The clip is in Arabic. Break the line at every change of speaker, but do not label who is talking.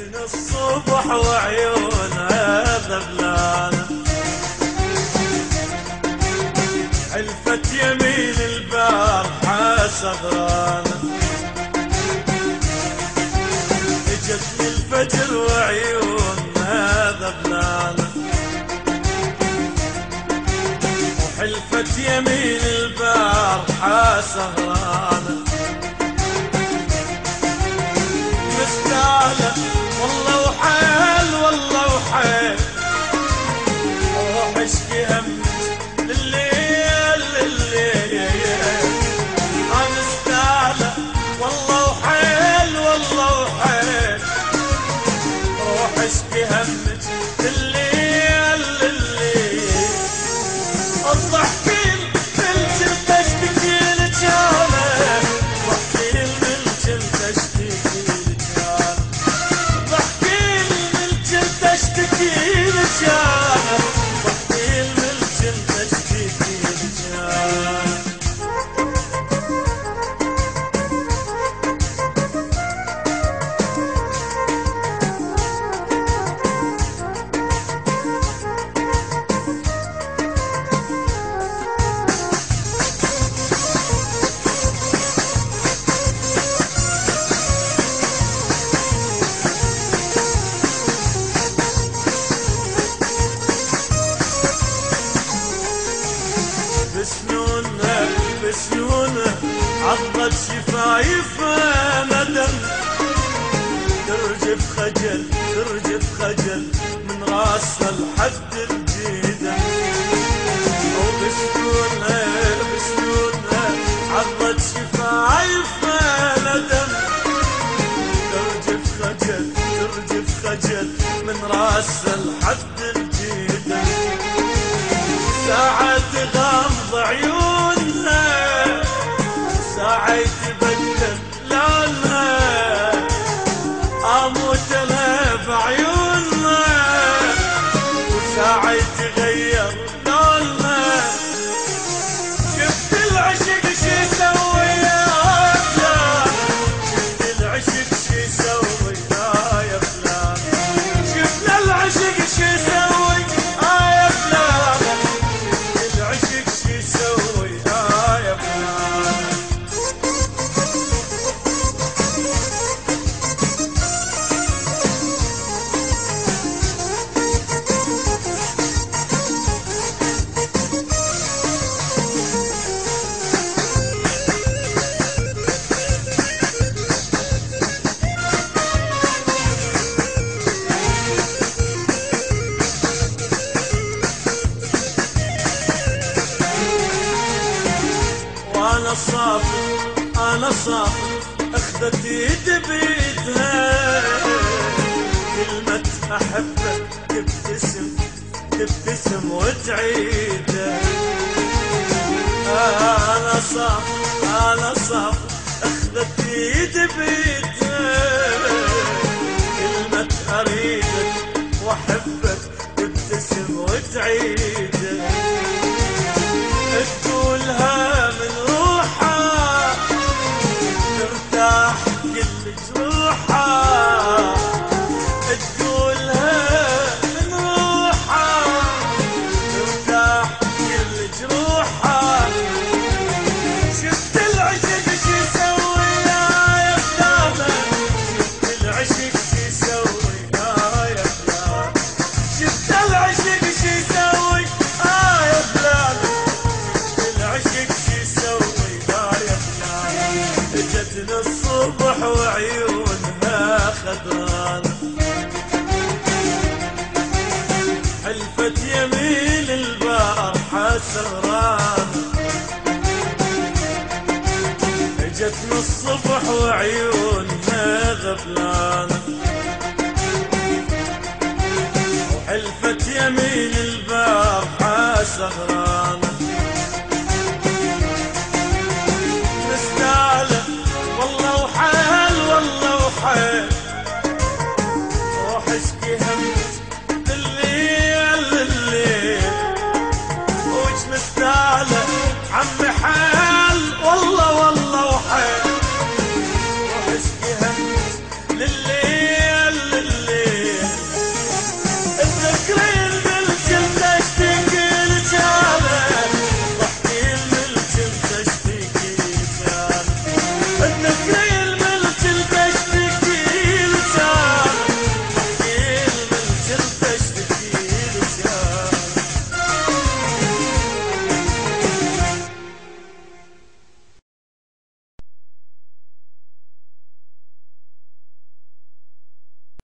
اجتني الصبح وعيونها ذبلانة، حلفت يمين البارحة سهرانة، اجتني الفجر وعيونها ذبلانة، وحلفت يمين البارحة سهرانة، مستاهلة والله وحيل والله وحيل، روح اشكي همك لليل لليل، مستاهلة والله وحيل والله وحيل، روح اشكي همك لليل لليل، الضحكين من جلد اشتكي لك انا، الضحكين من جلد اشتكي لك انا، الضحكين من جلد اشتكي لك انا، الضحكين من جلد اشتكي لك انا. بسنونها بسنونها عضت شفايفها ندم، ترجف خجل ترجف خجل من راسها لحد الجيدة، وبسنونها بسنونها عضت شفايفها ندم، ترجف خجل ترجف خجل من راسها لحد الجيدة، ساعة تغمض عيونها ساعة يتبدل لونها، اموت انا بعيونها وساعة يتغير لونها، شفت العشق شي يسوي يا فلان، شفت العشق شي يسوي يا فلان، شفنا العشق شي يسوي يا فلان، العشق شي يسوي يا فلان. انا صافي انا صافي اخذت يد بيدها، كلمة احبك تبتسم تبتسم وتعيدها، انا صافي انا صافي اخذت يد بيدها، كلمة اريدك واحبك تبتسم وتعيدها، تقولها من روحها ترتاح كل جروحها، تقولها من روحها ترتاح كل جروحها، شفت العشق شي يسوي يا فلانة، شفت العشق شي يسوي يا فلانة، شفت العشق شي يسوي يا فلانة، العشق شي يسوي يا فلان، اجتني الصبح وعيونها خضرانة، حلفت يمين البارحة سهرانة، اجتني الصبح وعيونها غفلانة.